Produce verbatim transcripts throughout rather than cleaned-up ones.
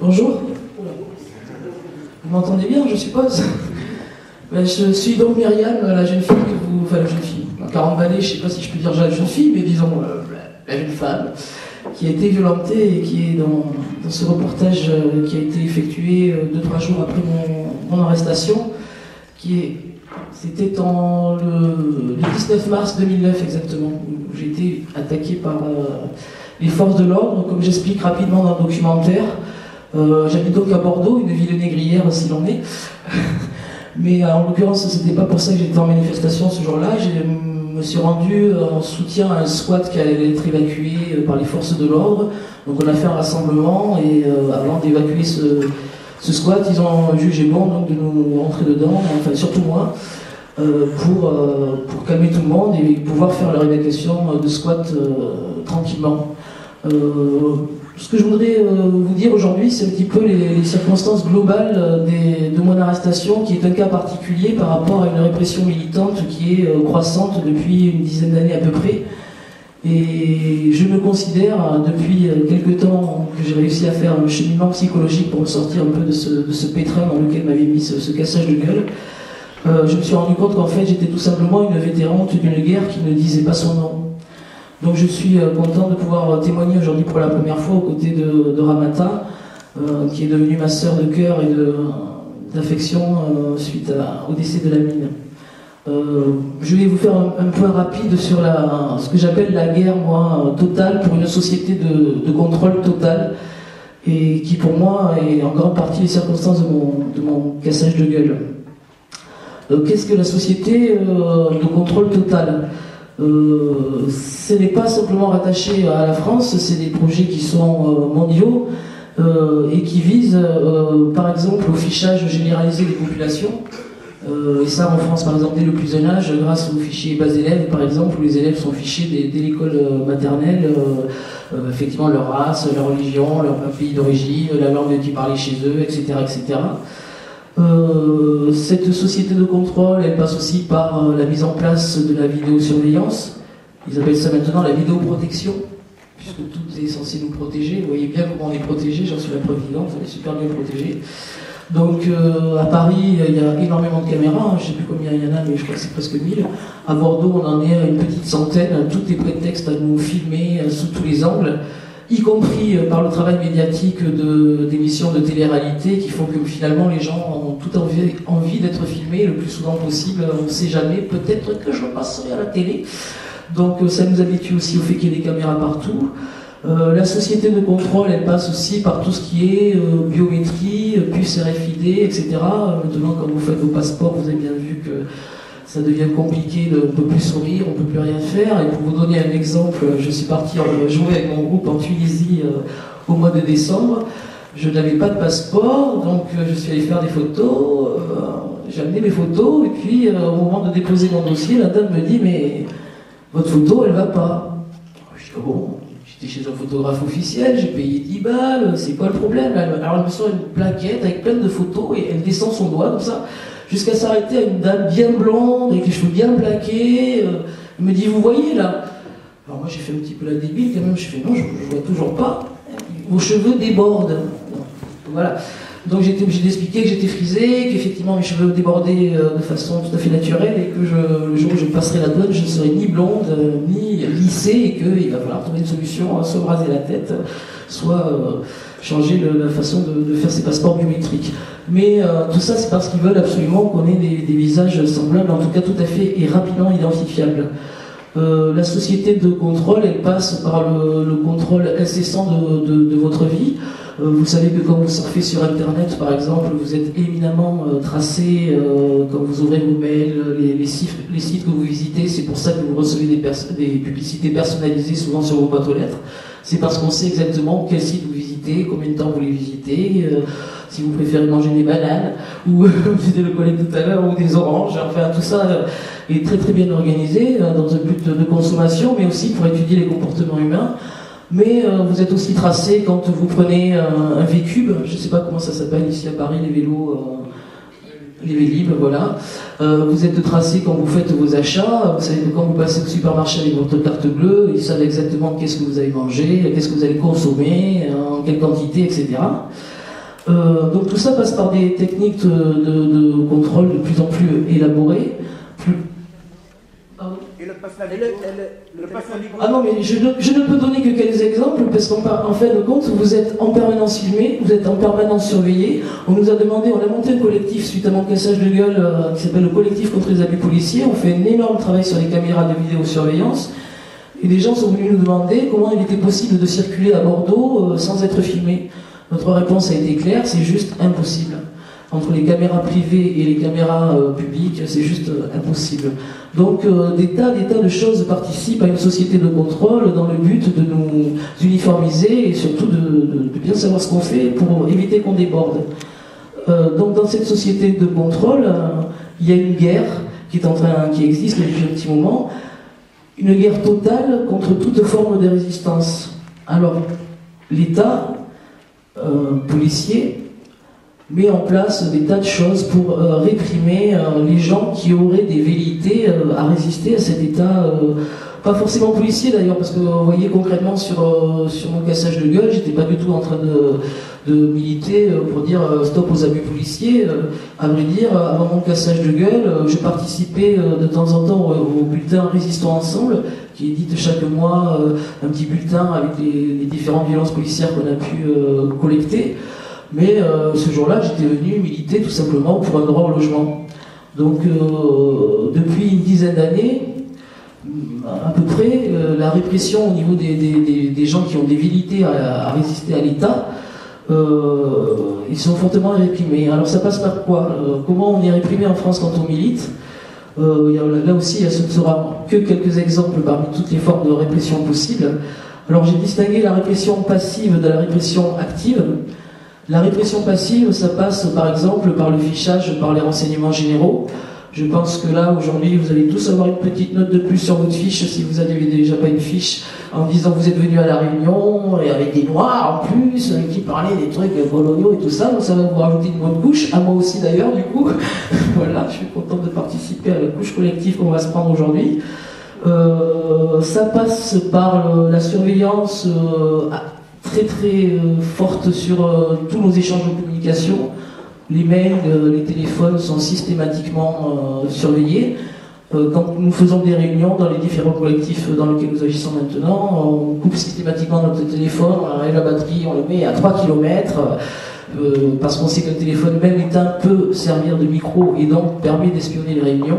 Bonjour. Vous m'entendez bien, je suppose? Ben, je suis donc Myriam, la jeune fille que vous... Enfin, la jeune fille. quarante balais, je ne sais pas si je peux dire la jeune fille, mais disons euh, la jeune femme qui a été violentée et qui est dans, dans ce reportage euh, qui a été effectué euh, deux, trois jours après mon, mon arrestation, qui est... C'était en le, le dix-neuf mars deux mille neuf exactement, où j'ai été attaqué par euh, les forces de l'ordre, comme j'explique rapidement dans le documentaire. Euh, J'habite donc à Bordeaux, une ville négrière s'il en est. Mais euh, en l'occurrence, c'était pas pour ça que j'étais en manifestation ce jour-là. Je me suis rendu en soutien à un squat qui allait être évacué par les forces de l'ordre. Donc on a fait un rassemblement et euh, avant d'évacuer ce, ce squat, ils ont jugé bon donc, de nous rentrer dedans, enfin surtout moi, euh, pour, euh, pour calmer tout le monde et pouvoir faire leur évacuation de squat euh, tranquillement. Euh, ce que je voudrais euh, vous dire aujourd'hui, c'est un petit peu les, les circonstances globales euh, des, de mon arrestation, qui est un cas particulier par rapport à une répression militante qui est euh, croissante depuis une dizaine d'années à peu près. Et je me considère, euh, depuis euh, quelque temps que j'ai réussi à faire un cheminement psychologique pour me sortir un peu de ce, de ce pétrin dans lequel m'avait mis ce, ce cassage de gueule, euh, je me suis rendu compte qu'en fait j'étais tout simplement une vétérante d'une guerre qui ne disait pas son nom. Donc je suis content de pouvoir témoigner aujourd'hui pour la première fois aux côtés de, de Ramata, euh, qui est devenue ma sœur de cœur et d'affection euh, suite à, au décès de la mine. Euh, je vais vous faire un, un point rapide sur la, ce que j'appelle la guerre moi, totale pour une société de, de contrôle total, et qui pour moi est en grande partie les circonstances de mon, de mon cassage de gueule. Euh, Qu'est-ce que la société euh, de contrôle total ? Euh, ce n'est pas simplement rattaché à la France, c'est des projets qui sont euh, mondiaux euh, et qui visent euh, par exemple au fichage généralisé des populations. Euh, et ça en France par exemple dès le plus jeune âge, grâce au fichier base élèves par exemple, où les élèves sont fichés dès, dès l'école maternelle, euh, euh, effectivement leur race, leur religion, leur pays d'origine, la langue qui parlait chez eux, et cetera et cetera. Euh, cette société de contrôle, elle passe aussi par euh, la mise en place de la vidéosurveillance. Ils appellent ça maintenant la vidéoprotection, puisque tout est censé nous protéger. Vous voyez bien comment on est protégé, j'en suis la preuve vivante, on est super bien protégé. Donc euh, à Paris, il y a énormément de caméras, hein, je ne sais plus combien il y en a, mais je crois que c'est presque mille. À Bordeaux, on en est à une petite centaine, tout est prétexte à nous filmer euh, sous tous les angles, y compris par le travail médiatique d'émissions de, de télé-réalité qui font que finalement les gens ont tout envie, envie d'être filmés le plus souvent possible. On ne sait jamais, peut-être que je passerai à la télé. Donc ça nous habitue aussi au fait qu'il y ait des caméras partout. Euh, la société de contrôle, elle passe aussi par tout ce qui est euh, biométrie, puce R F I D, et cetera. Maintenant, quand vous faites vos passeports, vous avez bien vu que ça devient compliqué, de, on ne peut plus sourire, on ne peut plus rien faire. Et pour vous donner un exemple, je suis parti jouer avec mon groupe en Tunisie euh, au mois de décembre. Je n'avais pas de passeport, donc euh, je suis allé faire des photos. Euh, J'ai amené mes photos, et puis euh, au moment de déposer mon dossier, la dame me dit « Mais votre photo, elle va pas ». Je dis « Bon, j'étais chez un photographe officiel, j'ai payé dix balles, c'est quoi le problème ?» Alors elle me sort une plaquette avec plein de photos, et elle descend son doigt comme ça, jusqu'à s'arrêter à une dame bien blonde, avec les cheveux bien plaqués. Euh, elle me dit, vous voyez là? Alors moi j'ai fait un petit peu la débile quand même, je fais non, je ne vois toujours pas. Vos cheveux débordent. Donc, voilà. Donc j'étais obligé d'expliquer que j'étais frisé, qu'effectivement mes cheveux débordaient euh, de façon tout à fait naturelle, et que je, le jour où je passerai la douane, je ne serai ni blonde, euh, ni lissée, et qu'il va falloir trouver une solution, hein, soit raser la tête, soit euh, changer le, la façon de, de faire ses passeports biométriques. Mais euh, tout ça, c'est parce qu'ils veulent absolument qu'on ait des, des visages semblables, en tout cas tout à fait et rapidement identifiables. Euh, la société de contrôle, elle passe par le, le contrôle incessant de, de, de votre vie. Euh, vous savez que quand vous surfez sur Internet, par exemple, vous êtes éminemment euh, tracé euh, quand vous ouvrez vos mails, les, les, sites, les sites que vous visitez. C'est pour ça que vous recevez des, des publicités personnalisées souvent sur vos boîtes aux lettres. C'est parce qu'on sait exactement quel site vous visitez, combien de temps vous les visitez, euh, si vous préférez manger des bananes, ou comme disait le collègue tout à l'heure, ou des oranges. Enfin, tout ça euh, est très très bien organisé euh, dans un but de consommation, mais aussi pour étudier les comportements humains. Mais euh, vous êtes aussi tracé quand vous prenez un, un V-Cube, je ne sais pas comment ça s'appelle ici à Paris, les vélos, euh, les Vélib, voilà. Euh, vous êtes tracé quand vous faites vos achats, vous savez que quand vous passez au supermarché avec votre carte bleue, ils savent exactement qu'est-ce que vous avez mangé, qu'est-ce que vous allez consommer, en quelle quantité, et cetera. Euh, donc tout ça passe par des techniques de, de, de contrôle de plus en plus élaborées. Plus... Pardon ? Et le passe Navigo, le, le passe Navigo. Ah non, mais je, je ne peux donner que quelques exemples, parce qu'en en fin de compte, vous êtes en permanence filmé, vous êtes en permanence surveillé. On nous a demandé, on a monté un collectif suite à mon cassage de gueule euh, qui s'appelle le collectif contre les abus policiers. On fait un énorme travail sur les caméras de vidéosurveillance. Et des gens sont venus nous demander comment il était possible de circuler à Bordeaux euh, sans être filmé. Notre réponse a été claire, c'est juste impossible. Entre les caméras privées et les caméras euh, publiques, c'est juste euh, impossible. Donc euh, des tas, des tas de choses participent à une société de contrôle dans le but de nous uniformiser et surtout de, de, de bien savoir ce qu'on fait pour éviter qu'on déborde. Euh, donc dans cette société de contrôle, euh, il y a une guerre qui est en train, qui existe depuis un petit moment, une guerre totale contre toute forme de résistance. Alors l'État euh, policier met en place des tas de choses pour euh, réprimer euh, les gens qui auraient des velléités euh, à résister à cet état, euh, pas forcément policier d'ailleurs, parce que vous voyez concrètement sur, euh, sur mon cassage de gueule, j'étais pas du tout en train de, de militer euh, pour dire euh, stop aux abus policiers. Euh, à vrai dire, avant mon cassage de gueule, euh, je participais euh, de temps en temps au, au bulletin Résistons Ensemble, qui édite chaque mois euh, un petit bulletin avec les, les différentes violences policières qu'on a pu euh, collecter. Mais euh, ce jour-là, j'étais venu militer tout simplement pour un droit au logement. Donc, euh, depuis une dizaine d'années, à peu près, euh, la répression au niveau des, des, des, des gens qui ont des velléités à, à résister à l'État, euh, ils sont fortement réprimés. Alors, ça passe par quoi ? euh, Comment on est réprimé en France quand on milite ? euh, Là aussi, ce ne sera que quelques exemples parmi toutes les formes de répression possibles. Alors, j'ai distingué la répression passive de la répression active. La répression passive, ça passe par exemple par le fichage, par les renseignements généraux. Je pense que là, aujourd'hui, vous allez tous avoir une petite note de plus sur votre fiche, si vous n'avez déjà pas une fiche, en disant que vous êtes venu à la réunion, et avec des noirs en plus, qui parlaient des trucs coloniaux et tout ça, donc ça va vous rajouter une bonne couche, à moi aussi d'ailleurs, du coup. Voilà, je suis content de participer à la couche collective qu'on va se prendre aujourd'hui. Euh, ça passe par le, la surveillance euh, très très euh, forte sur euh, tous nos échanges de communication. Les mails, euh, les téléphones sont systématiquement euh, surveillés. Euh, quand nous faisons des réunions dans les différents collectifs dans lesquels nous agissons maintenant, on coupe systématiquement notre téléphone, on enlève la batterie, on le met à trois kilomètres, euh, parce qu'on sait qu'un téléphone même éteint peut servir de micro et donc permet d'espionner les réunions.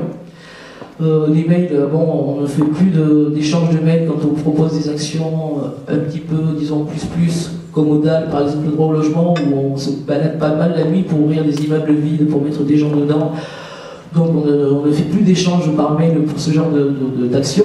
Euh, les mails, bon, on ne fait plus d'échange de, de mails quand on propose des actions euh, un petit peu, disons, plus plus commodales, par exemple le droit au logement, où on se balade pas mal la nuit pour ouvrir des immeubles vides, pour mettre des gens dedans. Donc on ne, on ne fait plus d'échanges par mail pour ce genre d'action.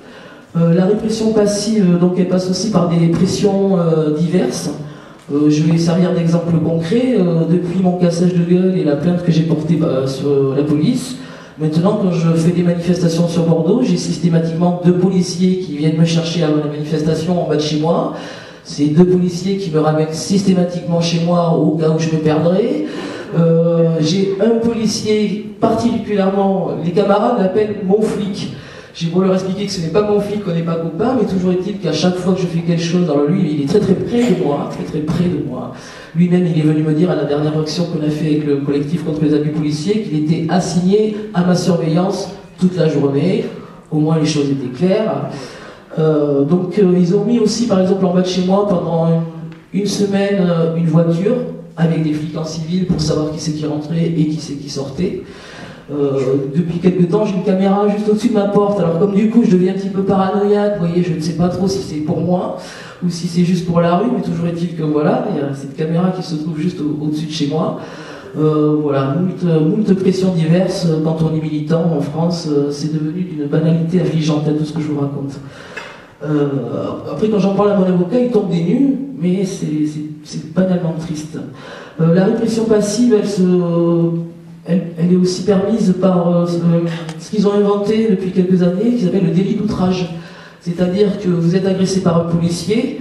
Euh, la répression passive, donc elle passe aussi par des pressions euh, diverses. Euh, je vais servir d'exemple concret. Euh, depuis mon cassage de gueule et la plainte que j'ai portée bah, sur la police, maintenant, quand je fais des manifestations sur Bordeaux, j'ai systématiquement deux policiers qui viennent me chercher avant la manifestation en bas de chez moi. C'est deux policiers qui me ramènent systématiquement chez moi au cas où je me perdrais. Euh, j'ai un policier, particulièrement, les camarades l'appellent mon flic. J'ai beau leur expliquer que ce n'est pas mon flic, qu'on n'est pas copains, mais toujours est-il qu'à chaque fois que je fais quelque chose, alors lui, il est très très près de moi, très très près de moi. Lui-même, il est venu me dire à la dernière action qu'on a fait avec le collectif contre les abus policiers qu'il était assigné à ma surveillance toute la journée. Au moins, les choses étaient claires. Euh, donc, euh, ils ont mis aussi, par exemple, en bas de chez moi, pendant une, une semaine, euh, une voiture avec des flics en civil pour savoir qui c'est qui rentrait et qui c'est qui sortait. Euh, depuis quelques temps, j'ai une caméra juste au-dessus de ma porte. Alors comme du coup, je deviens un petit peu paranoïaque, vous voyez, je ne sais pas trop si c'est pour moi ou si c'est juste pour la rue, mais toujours est-il que voilà, il y a cette caméra qui se trouve juste au- au-dessus de chez moi. Euh, voilà, moult, moult pressions diverses. Quand on est militant en France, euh, c'est devenu d'une banalité affligeante à tout ce que je vous raconte. Euh, après, quand j'en parle à mon avocat, il tombe des nues, mais c'est banalement triste. Euh, la répression passive, elle se... Elle, elle est aussi permise par euh, ce qu'ils ont inventé depuis quelques années, qui s'appelle le délit d'outrage. C'est-à-dire que vous êtes agressé par un policier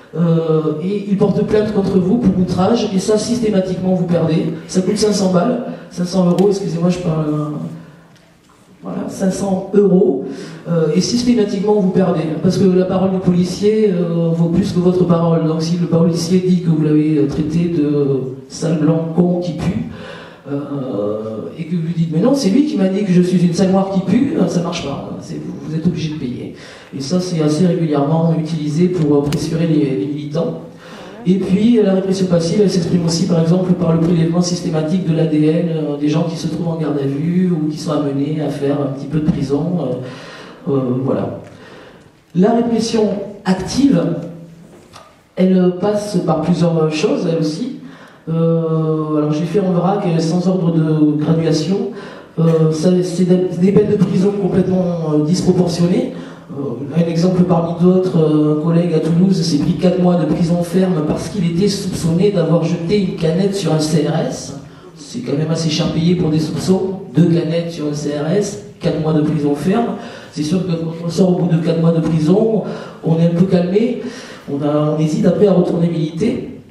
euh, et il porte plainte contre vous pour outrage, et ça, systématiquement, vous perdez. Ça coûte cinq cents balles, cinq cents euros, excusez-moi, je parle... Euh, voilà, cinq cents euros. euh, et systématiquement vous perdez, parce que la parole du policier euh, vaut plus que votre parole. Donc si le policier dit que vous l'avez traité de sale blanc con qui pue, euh, et que vous lui dites mais non, c'est lui qui m'a dit que je suis une sale noire qui pue, ça marche pas, vous, vous êtes obligé de payer. Et ça c'est assez régulièrement utilisé pour pressurer les, les militants. Et puis la répression passive, elle s'exprime aussi par exemple par le prélèvement systématique de l'A D N euh, des gens qui se trouvent en garde à vue ou qui sont amenés à faire un petit peu de prison. Euh, euh, voilà. La répression active, elle passe par plusieurs choses, elle aussi. Euh, alors j'ai fait en vrac sans ordre de graduation. Euh, c'est des peines de prison complètement euh, disproportionnées. Un exemple parmi d'autres, un collègue à Toulouse s'est pris quatre mois de prison ferme parce qu'il était soupçonné d'avoir jeté une canette sur un C R S. C'est quand même assez cher payé pour des soupçons. Deux canettes sur un C R S, quatre mois de prison ferme. C'est sûr que quand on sort au bout de quatre mois de prison, on est un peu calmé, on, a, on hésite après à retourner militer.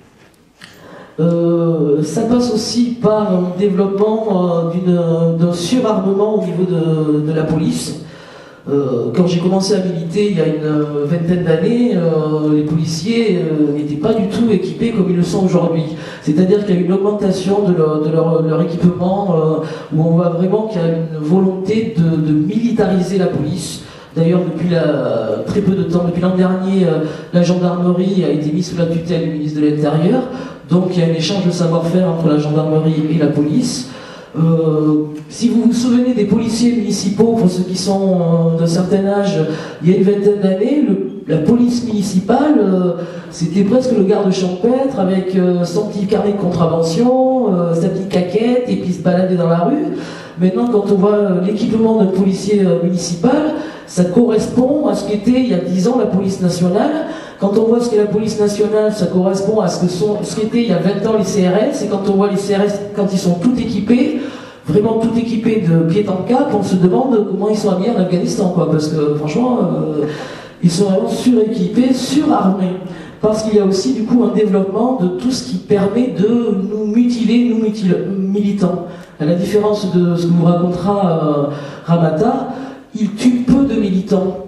Euh, ça passe aussi par un développement euh, d'un surarmement au niveau de, de la police. Euh, quand j'ai commencé à militer il y a une euh, vingtaine d'années, euh, les policiers euh, n'étaient pas du tout équipés comme ils le sont aujourd'hui. C'est-à-dire qu'il y a une augmentation de leur, de leur, de leur équipement euh, où on voit vraiment qu'il y a une volonté de, de militariser la police. D'ailleurs, depuis la, très peu de temps, depuis l'an dernier, euh, la gendarmerie a été mise sous la tutelle du ministre de l'Intérieur. Donc il y a un échange de savoir-faire entre la gendarmerie et la police. Euh, si vous vous souvenez des policiers municipaux, pour ceux qui sont euh, d'un certain âge, il y a une vingtaine d'années, la police municipale, euh, c'était presque le garde champêtre avec euh, son petit carnet de contravention, euh, sa petite caquette, et puis se balader dans la rue. Maintenant, quand on voit l'équipement d'un policier euh, municipal, ça correspond à ce qu'était il y a dix ans la police nationale. Quand on voit ce qu'est la police nationale, ça correspond à ce que sont, ce qu'étaient il y a vingt ans les C R S, et quand on voit les C R S, quand ils sont tout équipés, vraiment tout équipés de pied en cap, on se demande comment ils sont habillés en Afghanistan, quoi, parce que franchement, euh, ils sont vraiment suréquipés, surarmés. Parce qu'il y a aussi du coup un développement de tout ce qui permet de nous mutiler, nous mutil militants. À la différence de ce que vous racontera euh, Ramata, il tue peu de militants.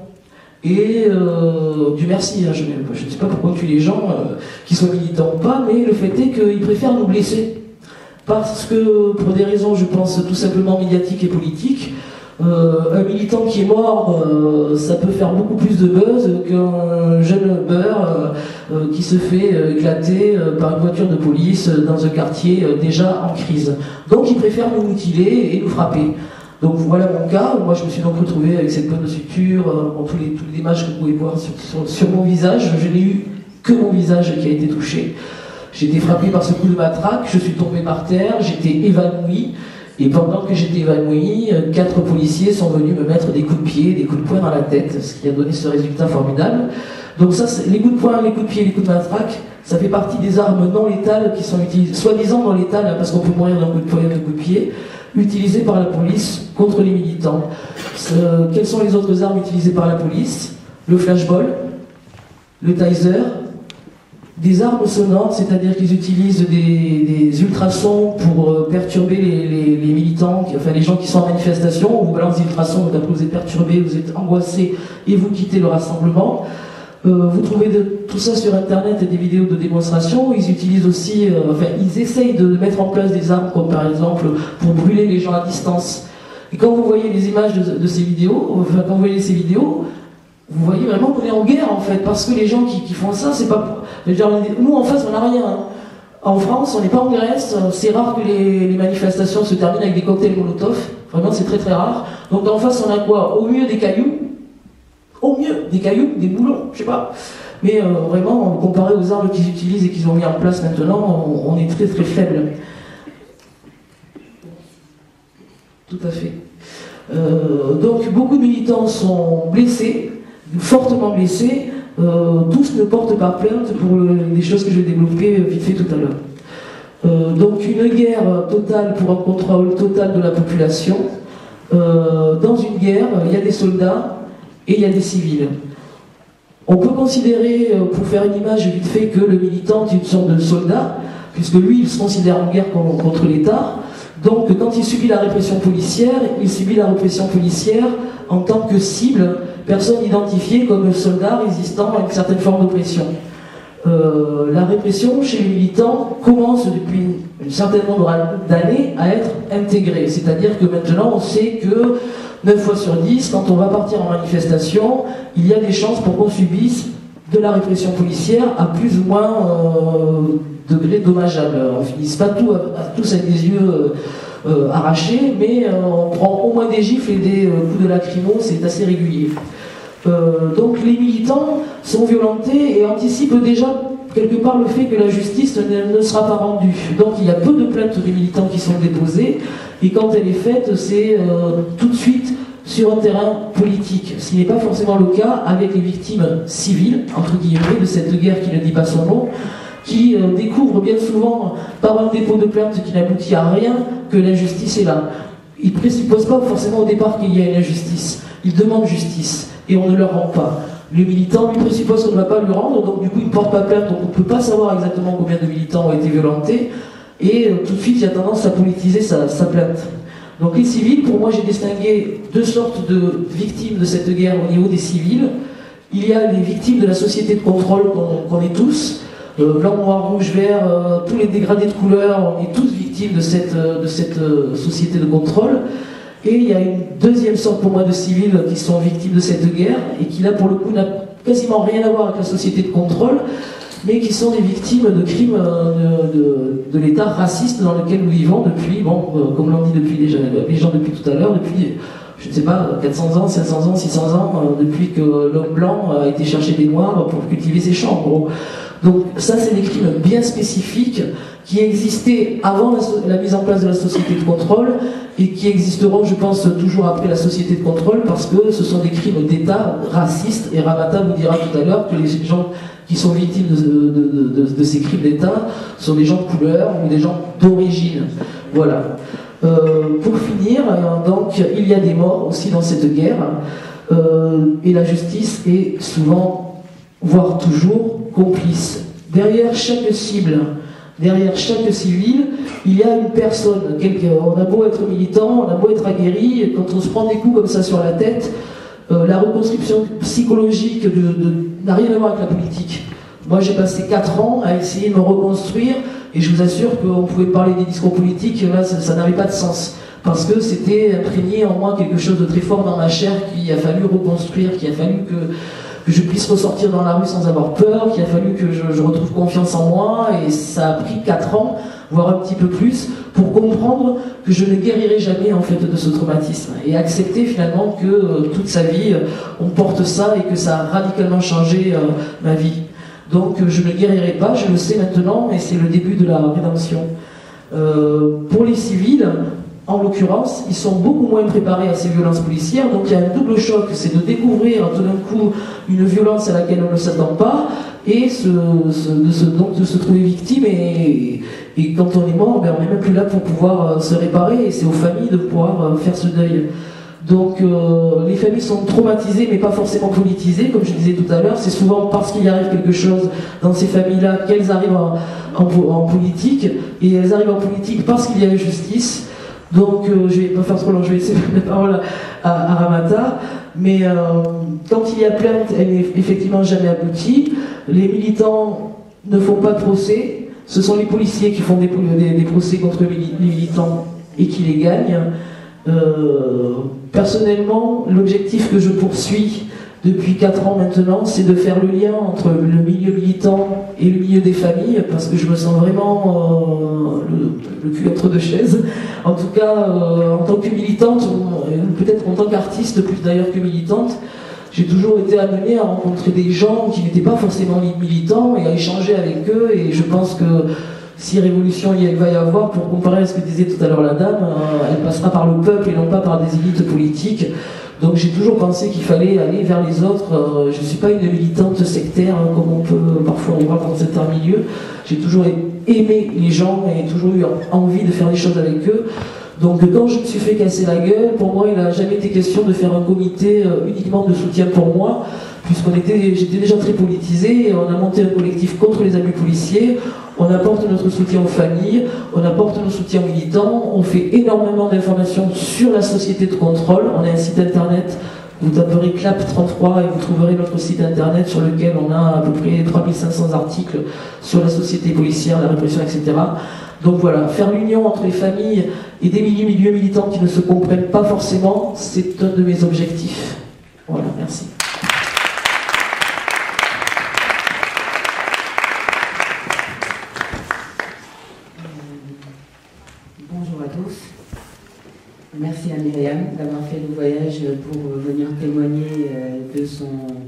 Et euh, Dieu merci, hein, je, je ne sais pas pourquoi on tue les gens, euh, qui soient militants ou pas, mais le fait est qu'ils préfèrent nous blesser. Parce que, pour des raisons, je pense, tout simplement médiatiques et politiques, euh, un militant qui est mort, euh, ça peut faire beaucoup plus de buzz qu'un jeune beurre euh, euh, qui se fait euh, éclater euh, par une voiture de police euh, dans un quartier euh, déjà en crise. Donc ils préfèrent nous mutiler et nous frapper. Donc voilà mon cas, moi je me suis donc retrouvé avec cette bonne suture, euh, tous les, toutes les images que vous pouvez voir sur, sur, sur mon visage, je n'ai eu que mon visage qui a été touché. J'ai été frappé par ce coup de matraque, je suis tombé par terre, j'étais évanoui, et pendant que j'étais évanoui, quatre policiers sont venus me mettre des coups de pied, des coups de poing dans la tête, ce qui a donné ce résultat formidable. Donc ça, les coups de poing, les coups de pied, les coups de matraque, ça fait partie des armes non létales qui sont utilisées, soi-disant non létales, hein, parce qu'on peut mourir d'un coup de poing et d'un coup de pied, utilisées par la police contre les militants. Euh, quelles sont les autres armes utilisées par la police? Le flashball, le taser, des armes sonores, c'est-à-dire qu'ils utilisent des, des ultrasons pour euh, perturber les, les, les militants, qui, enfin les gens qui sont en manifestation. On vous balance des ultrasons, d'après vous êtes perturbé, vous êtes angoissé et vous quittez le rassemblement. Euh, vous trouvez de, tout ça sur internet et des vidéos de démonstration. Ils utilisent aussi, euh, enfin ils essayent de mettre en place des armes comme par exemple pour brûler les gens à distance. Et quand vous voyez les images de, de ces vidéos, enfin quand vous voyez ces vidéos, vous voyez vraiment qu'on est en guerre en fait, parce que les gens qui, qui font ça, c'est pas... Dire, nous en face on n'a rien. Hein. En France, on n'est pas en Grèce, c'est rare que les, les manifestations se terminent avec des cocktails Molotov, vraiment c'est très très rare. Donc en face on a quoi? Au mieux des cailloux, au mieux des cailloux, des boulons, je sais pas. Mais euh, vraiment, comparé aux armes qu'ils utilisent et qu'ils ont mis en place maintenant, on, on est très très faible. Tout à fait. Euh, donc beaucoup de militants sont blessés, fortement blessés, euh, tous ne portent pas plainte pour le, les choses que je vais développer vite fait tout à l'heure. Euh, donc une guerre totale pour un contrôle total de la population. Euh, dans une guerre, il y a des soldats et il y a des civils. On peut considérer, pour faire une image vite fait, que le militant est une sorte de soldat, puisque lui il se considère en guerre contre l'État. Donc quand il subit la répression policière, il subit la répression policière en tant que cible, personne identifiée comme soldat résistant à une certaine forme d'oppression. Euh, la répression chez les militants commence depuis un certain nombre d'années à être intégrée. C'est-à-dire que maintenant on sait que neuf fois sur dix, quand on va partir en manifestation, il y a des chances pour qu'on subisse de la répression policière à plus ou moins euh, degré dommageable. On ne finisse pas tout, à, à tous avec des yeux euh, euh, arrachés, mais euh, on prend au moins des gifles et des euh, coups de lacrymo, c'est assez régulier. Euh, donc les militants sont violentés et anticipent déjà quelque part le fait que la justice ne, ne sera pas rendue. Donc il y a peu de plaintes des militants qui sont déposées, et quand elle est faite, c'est euh, tout de suite sur un terrain politique, ce qui n'est pas forcément le cas avec les victimes civiles, entre guillemets, de cette guerre qui ne dit pas son nom, qui euh, découvrent bien souvent, par un dépôt de plainte qui n'aboutit à rien, que l'injustice est là. Ils ne présupposent pas forcément au départ qu'il y a une injustice, ils demandent justice, et on ne leur rend pas. Le militant, lui, présuppose qu'on ne va pas lui rendre, donc du coup il ne porte pas plainte, donc on ne peut pas savoir exactement combien de militants ont été violentés, et euh, tout de suite il y a tendance à politiser sa, sa plainte. Donc les civils, pour moi j'ai distingué deux sortes de victimes de cette guerre au niveau des civils. Il y a les victimes de la société de contrôle qu'on qu'on est tous, euh, blanc, noir, rouge, vert, euh, tous les dégradés de couleurs, on est tous victimes de cette, euh, de cette euh, société de contrôle. Et il y a une deuxième sorte pour moi de civils qui sont victimes de cette guerre et qui là pour le coup n'a quasiment rien à voir avec la société de contrôle, mais qui sont des victimes de crimes de, de, de l'État raciste dans lequel nous vivons depuis, bon, euh, comme l'ont dit depuis les gens, les gens depuis tout à l'heure, depuis, je ne sais pas, quatre cents ans, cinq cents ans, six cents ans, euh, depuis que l'homme blanc a été chercher des noirs pour cultiver ses champs, en gros. Donc ça, c'est des crimes bien spécifiques qui existaient avant la, la mise en place de la société de contrôle et qui existeront, je pense, toujours après la société de contrôle, parce que ce sont des crimes d'État racistes, et Ramata vous dira tout à l'heure que les gens qui sont victimes de, de, de, de ces crimes d'État sont des gens de couleur ou des gens d'origine. Voilà. Euh, pour finir, donc, il y a des morts aussi dans cette guerre, euh, et la justice est souvent, voire toujours, complice. Derrière chaque cible, derrière chaque civil, il y a une personne. On a beau être militant, on a beau être aguerri, quand on se prend des coups comme ça sur la tête, euh, la reconstruction psychologique de, de, n'a rien à voir avec la politique. Moi j'ai passé quatre ans à essayer de me reconstruire, et je vous assure qu'on pouvait parler des discours politiques, là ça, ça n'avait pas de sens. Parce que c'était imprégné en moi quelque chose de très fort dans ma chair qu'il a fallu reconstruire, qu'il a fallu que que je puisse ressortir dans la rue sans avoir peur, qu'il a fallu que je, je retrouve confiance en moi, et ça a pris quatre ans, voire un petit peu plus, pour comprendre que je ne guérirai jamais en fait de ce traumatisme, et accepter finalement que euh, toute sa vie, euh, on porte ça, et que ça a radicalement changé euh, ma vie. Donc euh, je ne guérirai pas, je le sais maintenant, et c'est le début de la rédemption. Euh, pour les civils, en l'occurrence, ils sont beaucoup moins préparés à ces violences policières, donc il y a un double choc, c'est de découvrir tout d'un coup une violence à laquelle on ne s'attend pas, et ce, ce, de, se, donc de se trouver victime, et, et quand on est mort, ben on n'est même plus là pour pouvoir euh, se réparer, et c'est aux familles de pouvoir euh, faire ce deuil. Donc euh, les familles sont traumatisées, mais pas forcément politisées, comme je disais tout à l'heure, c'est souvent parce qu'il y arrive quelque chose dans ces familles-là qu'elles arrivent en, en, en politique, et elles arrivent en politique parce qu'il y a une justice. Donc euh, je ne vais pas faire trop long, je vais laisser la parole à, à Ramata, mais euh, quand il y a plainte, elle n'est effectivement jamais aboutie. Les militants ne font pas de procès, ce sont les policiers qui font des, des, des procès contre les militants et qui les gagnent. Euh, personnellement, l'objectif que je poursuis depuis quatre ans maintenant, c'est de faire le lien entre le milieu militant et le milieu des familles, parce que je me sens vraiment euh, le, le cul entre deux chaises. En tout cas, euh, en tant que militante, peut-être en tant qu'artiste, plus d'ailleurs que militante, j'ai toujours été amenée à rencontrer des gens qui n'étaient pas forcément militants et à échanger avec eux, et je pense que si révolution il va y avoir, pour comparer à ce que disait tout à l'heure la dame, euh, elle passera par le peuple et non pas par des élites politiques. Donc j'ai toujours pensé qu'il fallait aller vers les autres. Euh, je ne suis pas une militante sectaire, hein, comme on peut parfois en voir dans certains milieux. J'ai toujours aimé les gens et toujours eu envie de faire des choses avec eux. Donc quand je me suis fait casser la gueule, pour moi il n'a jamais été question de faire un comité euh, uniquement de soutien pour moi, puisqu'on était, j'étais déjà très politisée, on a monté un collectif contre les abus policiers, on apporte notre soutien aux familles, on apporte notre soutien aux militants, on fait énormément d'informations sur la société de contrôle, on a un site internet, vous taperez C L A P trente-trois et vous trouverez notre site internet sur lequel on a à peu près trois mille cinq cents articles sur la société policière, la répression, et cetera. Donc voilà, faire l'union entre les familles et des milieux militants qui ne se comprennent pas forcément, c'est un de mes objectifs. Voilà, merci. Bonjour à tous. Merci à Myriam d'avoir fait le voyage pour venir témoigner de, son,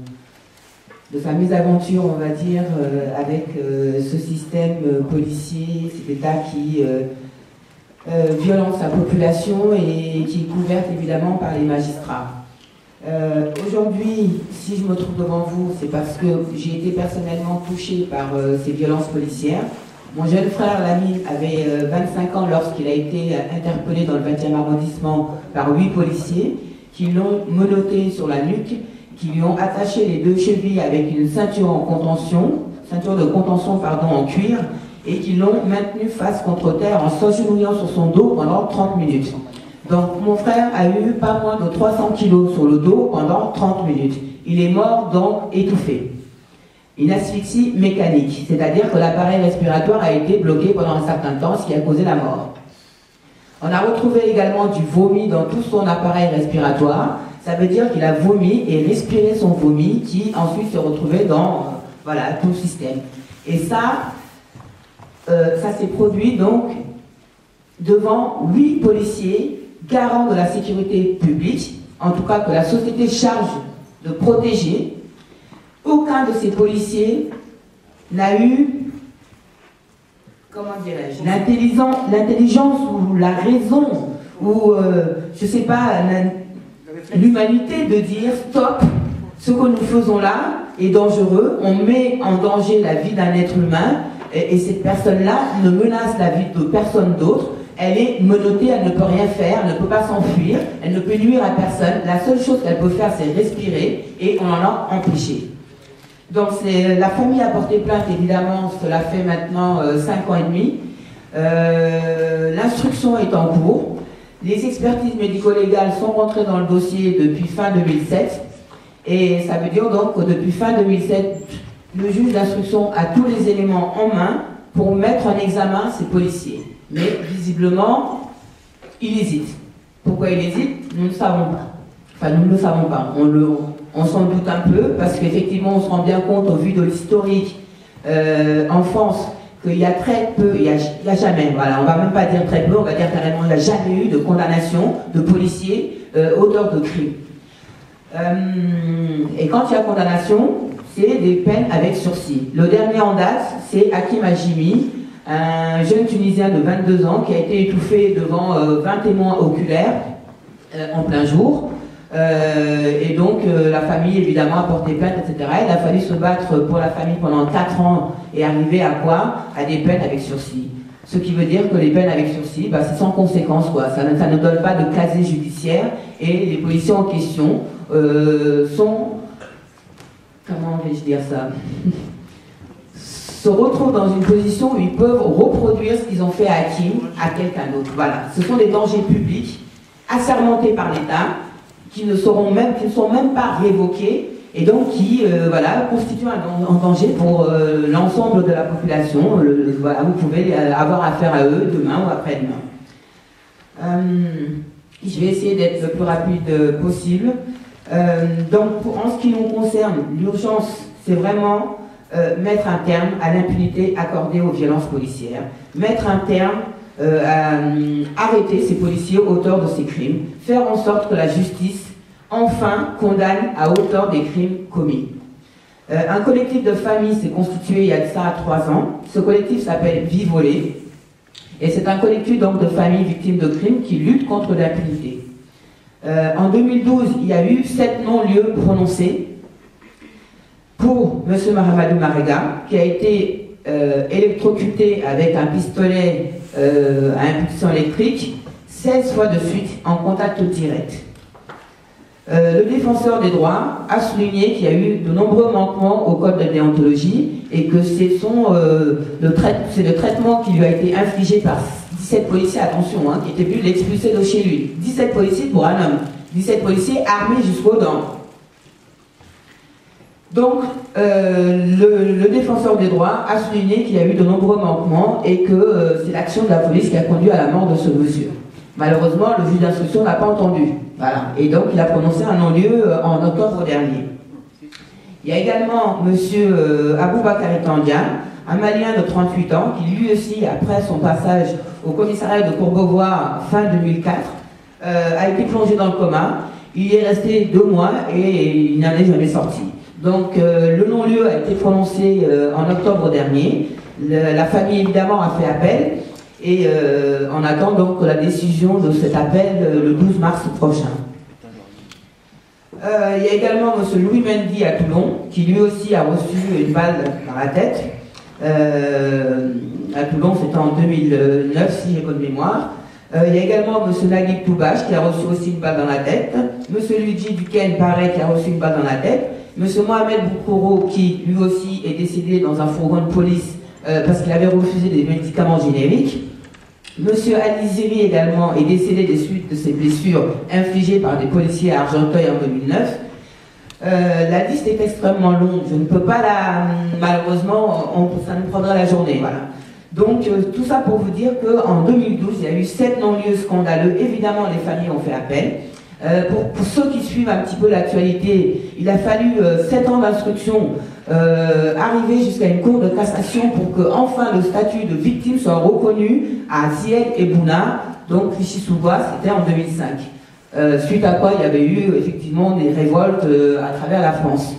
de sa mésaventure, on va dire, avec ce système policier, cet État qui euh, euh, violente sa population et qui est couverte évidemment par les magistrats. Euh, Aujourd'hui, si je me trouve devant vous, c'est parce que j'ai été personnellement touchée par euh, ces violences policières. Mon jeune frère, Lamine, avait euh, vingt-cinq ans lorsqu'il a été interpellé dans le vingtième arrondissement par huit policiers qui l'ont menotté sur la nuque, qui lui ont attaché les deux chevilles avec une ceinture en contention, ceinture de contention pardon, en cuir, et qui l'ont maintenu face contre terre en s'agenouillant sur son dos pendant trente minutes. Donc mon frère a eu pas moins de trois cents kilos sur le dos pendant trente minutes. Il est mort donc étouffé. Une asphyxie mécanique, c'est-à-dire que l'appareil respiratoire a été bloqué pendant un certain temps, ce qui a causé la mort. On a retrouvé également du vomi dans tout son appareil respiratoire. Ça veut dire qu'il a vomi et respiré son vomi qui ensuite se retrouvait dans euh, voilà, tout le système. Et ça, euh, ça s'est produit donc devant huit policiers garants de la sécurité publique, en tout cas que la société charge de protéger. Aucun de ces policiers n'a eu, comment dirais-je, l'intelligence ou la raison ou, euh, je ne sais pas, l'humanité de dire stop, ce que nous faisons là est dangereux, on met en danger la vie d'un être humain et, et cette personne-là ne menace la vie de personne d'autre. Elle est menottée, elle ne peut rien faire, elle ne peut pas s'enfuir, elle ne peut nuire à personne. La seule chose qu'elle peut faire, c'est respirer et on en a empêché. Donc la famille a porté plainte, évidemment, cela fait maintenant euh, cinq ans et demi. Euh, L'instruction est en cours. Les expertises médico-légales sont rentrées dans le dossier depuis fin deux mille sept. Et ça veut dire donc que depuis fin deux mille sept, le juge d'instruction a tous les éléments en main pour mettre en examen ces policiers. Mais visiblement, il hésite. Pourquoi il hésite? Nous ne savons pas. Enfin, nous ne le savons pas. On, le, on s'en doute un peu parce qu'effectivement, on se rend bien compte au vu de l'historique euh, en France qu'il y a très peu, il n'y a, il y a jamais, voilà, on ne va même pas dire très peu, on va dire carrément il n'y a jamais eu de condamnation de policiers euh, auteurs de crimes. Euh, et quand il y a condamnation, c'est des peines avec sursis. Le dernier en date, c'est Hakim Hajimi, un jeune Tunisien de vingt-deux ans qui a été étouffé devant euh, vingt témoins oculaires euh, en plein jour. Euh, et donc euh, la famille évidemment a porté plainte, et cetera. Il a fallu se battre pour la famille pendant quatre ans et arriver à quoi? À des peines avec sursis. Ce qui veut dire que les peines avec sursis, bah, c'est sans conséquence, quoi. Ça, ça ne donne pas de casier judiciaire et les policiers en question euh, sont, comment vais-je dire ça, se retrouvent dans une position où ils peuvent reproduire ce qu'ils ont fait à Hakim, à quelqu'un d'autre. Voilà. Ce sont des dangers publics assermentés par l'État qui ne seront même, qui ne sont même pas révoqués et donc qui euh, voilà, constituent un, un danger pour euh, l'ensemble de la population. Le, le, voilà, vous pouvez euh, avoir affaire à eux demain ou après-demain. Euh, je vais essayer d'être le plus rapide possible. Euh, donc, pour, en ce qui nous concerne, l'urgence, c'est vraiment euh, mettre un terme à l'impunité accordée aux violences policières, mettre un terme Euh, à, euh, arrêter ces policiers auteurs de ces crimes, faire en sorte que la justice enfin condamne à hauteur des crimes commis. Euh, un collectif de familles s'est constitué il y a de ça trois ans. Ce collectif s'appelle Vivolé et c'est un collectif donc de familles victimes de crimes qui lutte contre l'impunité. Euh, en deux mille douze, il y a eu sept non-lieux prononcés pour M. Mahamadou Marega qui a été euh, électrocuté avec un pistolet Euh, à impulsion électrique, seize fois de suite en contact direct. Euh, le défenseur des droits a souligné qu'il y a eu de nombreux manquements au code de déontologie et que c'est euh, le, trai le traitement qui lui a été infligé par dix-sept policiers, attention, hein, qui étaient venus l'expulser de chez lui. dix-sept policiers pour un homme, dix-sept policiers armés jusqu'aux dents. Donc, euh, le, le défenseur des droits a souligné qu'il y a eu de nombreux manquements et que euh, c'est l'action de la police qui a conduit à la mort de ce monsieur. Malheureusement, le juge d'instruction n'a pas entendu. Voilà. Et donc, il a prononcé un non-lieu en octobre dernier. Il y a également M. Euh, Aboubakari Tandian, un Malien de trente-huit ans, qui lui aussi, après son passage au commissariat de Courbevoie fin deux mille quatre, euh, a été plongé dans le coma. Il y est resté deux mois et il n'en est jamais sorti. Donc, euh, le non-lieu a été prononcé euh, en octobre dernier. Le, la famille, évidemment, a fait appel. Et euh, on attend donc la décision de cet appel euh, le douze mars prochain. Euh, il y a également M. Louis Mendy à Toulon, qui lui aussi a reçu une balle dans la tête. Euh, à Toulon, c'était en deux mille neuf, si j'ai bonne mémoire. Euh, il y a également M. Naguib Toubache, qui a reçu aussi une balle dans la tête. M. Luigi Duquesne, pareil, qui a reçu une balle dans la tête. M. Mohamed Boukoro, qui lui aussi est décédé dans un fourgon de police euh, parce qu'il avait refusé des médicaments génériques. Monsieur Aliziri également est décédé des suites de ses blessures infligées par des policiers à Argenteuil en deux mille neuf. Euh, la liste est extrêmement longue, je ne peux pas la... Malheureusement, on, ça nous prendra la journée, voilà. Donc, euh, tout ça pour vous dire qu'en deux mille douze, il y a eu sept non-lieux scandaleux. Évidemment, les familles ont fait appel. Euh, pour, pour ceux qui suivent un petit peu l'actualité, il a fallu euh, sept ans d'instruction, euh, arriver jusqu'à une cour de cassation pour que enfin le statut de victime soit reconnu à Zied et Bouna, donc Vichy-sous-Bois, c'était en deux mille cinq. Euh, suite à quoi il y avait eu effectivement des révoltes euh, à travers la France.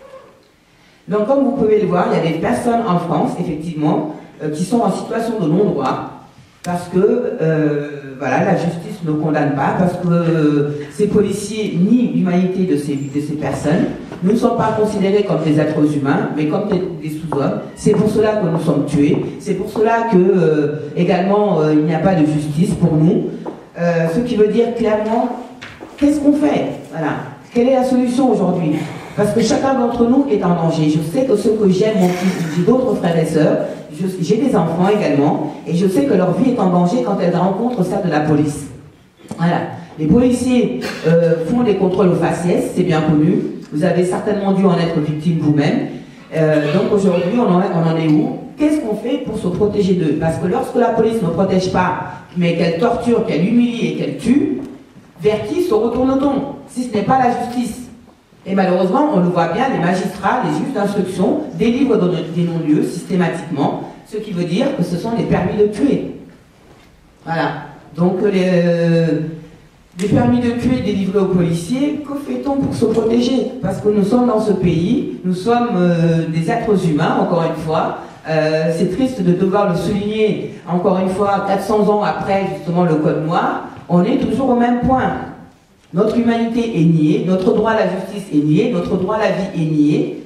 Donc comme vous pouvez le voir, il y a des personnes en France, effectivement, euh, qui sont en situation de non-droit, parce que euh, voilà, la justice ne condamne pas, parce que euh, ces policiers nient l'humanité de ces, de ces personnes. Nous ne sommes pas considérés comme des êtres humains, mais comme des, des sous-hommes. C'est pour cela que nous sommes tués. C'est pour cela que euh, également euh, il n'y a pas de justice pour nous. Euh, ce qui veut dire clairement, qu'est-ce qu'on fait? Voilà. Quelle est la solution aujourd'hui? Parce que chacun d'entre nous est en danger. Je sais que ceux que j'aime, mon fils, j'ai d'autres frères et sœurs, j'ai des enfants également, et je sais que leur vie est en danger quand elles rencontrent celle de la police. Voilà. Les policiers euh, font des contrôles au faciès, c'est bien connu. Vous avez certainement dû en être victime vous-même. Euh, donc aujourd'hui, on, on en est où? Qu'est-ce qu'on fait pour se protéger d'eux? Parce que lorsque la police ne protège pas, mais qu'elle torture, qu'elle humilie et qu'elle tue, vers qui se retourne-t-on si ce n'est pas la justice? Et malheureusement, on le voit bien, les magistrats, les juges d'instruction délivrent des non-lieux systématiquement, ce qui veut dire que ce sont les permis de tuer. Voilà. Donc les, les permis de tuer délivrés aux policiers, que fait-on pour se protéger? Parce que nous sommes dans ce pays, nous sommes euh, des êtres humains, encore une fois. Euh, c'est triste de devoir le souligner, encore une fois, quatre cents ans après justement le Code noir, on est toujours au même point. Notre humanité est niée, notre droit à la justice est nié, notre droit à la vie est nié.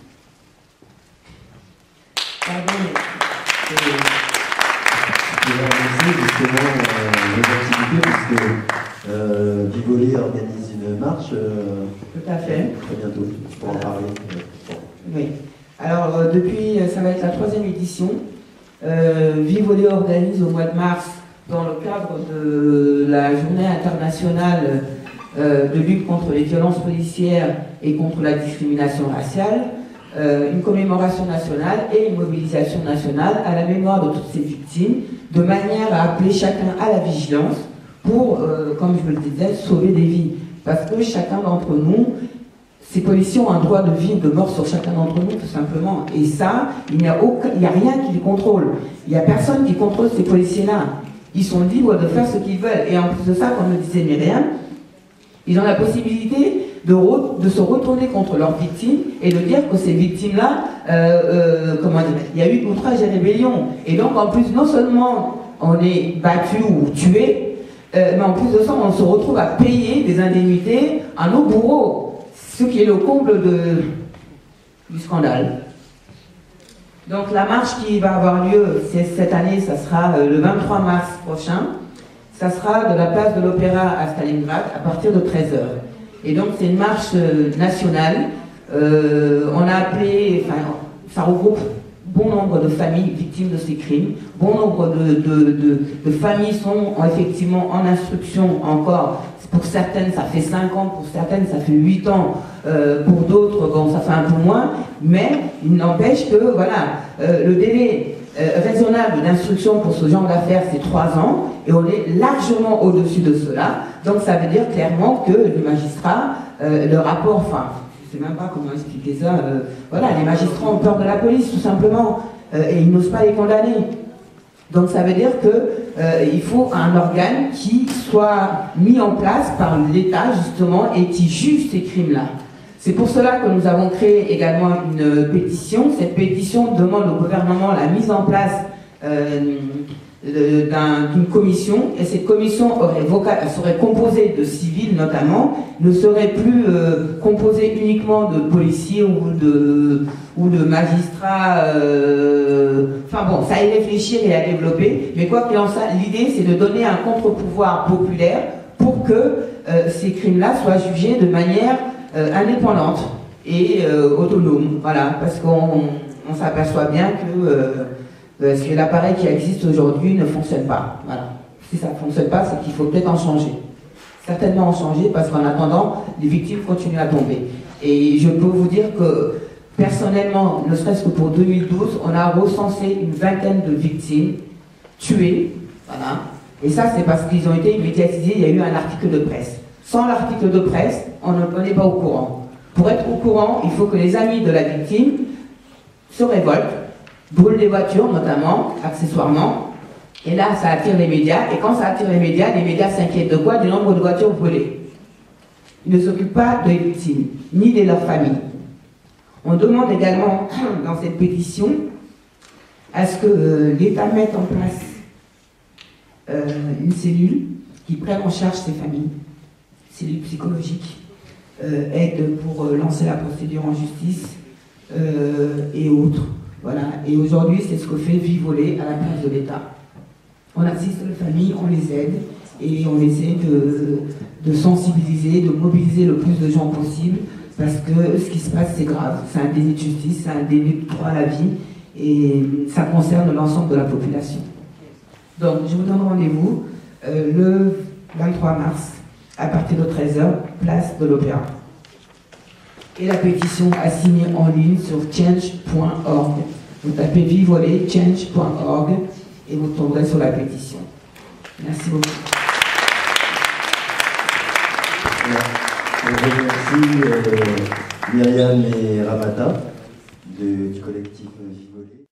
Pardon, mais... Je vais annoncer justement euh, les activités, puisque euh, Vivolé organise une marche. Euh, Tout à fait. Très bientôt, pour en parler. Oui. Alors, euh, depuis, ça va être la troisième édition. Euh, Vivolé organise au mois de mars, dans le cadre de la journée internationale euh, de lutte contre les violences policières et contre la discrimination raciale, euh, une commémoration nationale et une mobilisation nationale à la mémoire de toutes ces victimes, de manière à appeler chacun à la vigilance pour, euh, comme je le disais, sauver des vies. Parce que chacun d'entre nous, ces policiers ont un droit de vie ou de mort sur chacun d'entre nous, tout simplement. Et ça, il n'y a, aucun, il n'y a rien qui les contrôle. Il n'y a personne qui contrôle ces policiers-là. Ils sont libres de faire ce qu'ils veulent. Et en plus de ça, comme le disait Myriam, ils ont la possibilité de, re, de se retourner contre leurs victimes et de dire que ces victimes-là, euh, euh, comment dire, il y a eu outrage et rébellion. Et donc, en plus, non seulement on est battu ou tué, euh, mais en plus de ça, on se retrouve à payer des indemnités à nos bourreaux. Ce qui est le comble de, du scandale. Donc la marche qui va avoir lieu cette année, ça sera le vingt-trois mars prochain. Ça sera de la place de l'Opéra à Stalingrad à partir de treize heures. Et donc c'est une marche euh, nationale. Euh, on a appelé, enfin, ça regroupe bon nombre de familles victimes de ces crimes. Bon nombre de, de, de, de familles sont effectivement en instruction encore. Pour certaines, ça fait cinq ans, pour certaines, ça fait huit ans. Euh, pour d'autres, bon, ça fait un peu moins. Mais il n'empêche que, voilà, euh, le délai euh, raisonnable d'instruction pour ce genre d'affaires, c'est trois ans. Et on est largement au-dessus de cela. Donc ça veut dire clairement que les magistrats, euh, le rapport, enfin, je ne sais même pas comment expliquer ça, euh, voilà, les magistrats ont peur de la police, tout simplement, euh, et ils n'osent pas les condamner. Donc ça veut dire qu'il euh, faut un organe qui soit mis en place par l'État, justement, et qui juge ces crimes-là. C'est pour cela que nous avons créé également une pétition. Cette pétition demande au gouvernement la mise en place euh, d'une commission, et cette commission aurait vocal, serait composée de civils notamment, ne serait plus euh, composée uniquement de policiers ou de, ou de magistrats. Euh, enfin bon, ça à y réfléchir et à développer, mais quoi qu'il en soit, l'idée c'est de donner un contre-pouvoir populaire pour que euh, ces crimes-là soient jugés de manière euh, indépendante et euh, autonome. Voilà, parce qu'on on s'aperçoit bien que euh, Parce que l'appareil qui existe aujourd'hui ne fonctionne pas. Voilà. Si ça ne fonctionne pas, c'est qu'il faut peut-être en changer. Certainement en changer, parce qu'en attendant, les victimes continuent à tomber. Et je peux vous dire que, personnellement, ne serait-ce que pour deux mille douze, on a recensé une vingtaine de victimes tuées. Voilà. Et ça, c'est parce qu'ils ont été médiatisés, il y a eu un article de presse. Sans l'article de presse, on n'est pas au courant. Pour être au courant, il faut que les amis de la victime se révoltent, brûlent des voitures notamment, accessoirement, et là ça attire les médias, et quand ça attire les médias, les médias s'inquiètent de quoi? Du nombre de voitures brûlées. Ils ne s'occupent pas des victimes, ni de leurs familles. On demande également, dans cette pétition, à ce que euh, l'État mette en place euh, une cellule qui prenne en charge ces familles, cellule psychologique, euh, aide pour euh, lancer la procédure en justice, euh, et autres. Voilà. Et aujourd'hui, c'est ce que fait Vivoler à la place de l'État. On assiste les familles, on les aide et on essaie de, de sensibiliser, de mobiliser le plus de gens possible, parce que ce qui se passe, c'est grave. C'est un déni de justice, c'est un déni de droit à la vie, et ça concerne l'ensemble de la population. Donc, je vous donne rendez-vous euh, le vingt-trois mars, à partir de treize heures, place de l'Opéra. Et la pétition à signer en ligne sur change point org. Vous tapez Vivoler, change point org, et vous tomberez sur la pétition. Merci beaucoup. Je remercie euh, Myriam et Ramata de, du collectif Vivoler.